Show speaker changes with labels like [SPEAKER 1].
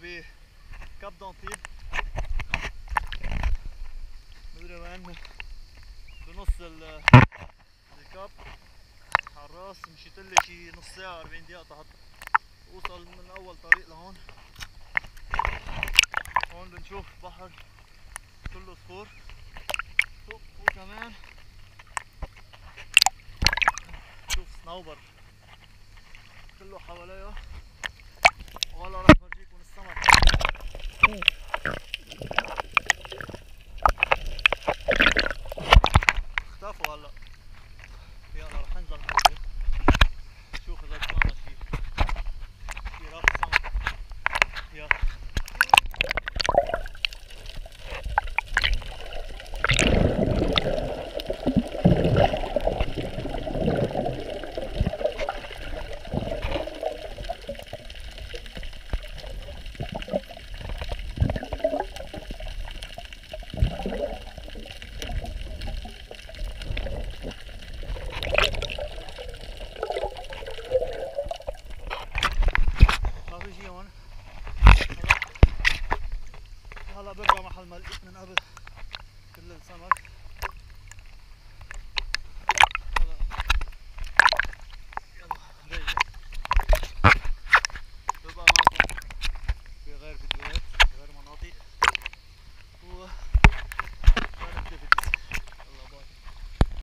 [SPEAKER 1] بكاب دانتيل مدري وين بنص الكاب على الراس. مشيتلي شي نص ساعة 40 دقيقة تحت اوصل من اول طريق لهون. هون بنشوف بحر كله صخور وكمان شوف صنوبر كله حواليها. وهلا رح فرجيكم السمك. اختفوا هلا. يلا رح ننزل ننزل نشوف اذا طلعنا شي راس سمك. يلا هلا برجع محل ما لقيت من قبل كل السمك.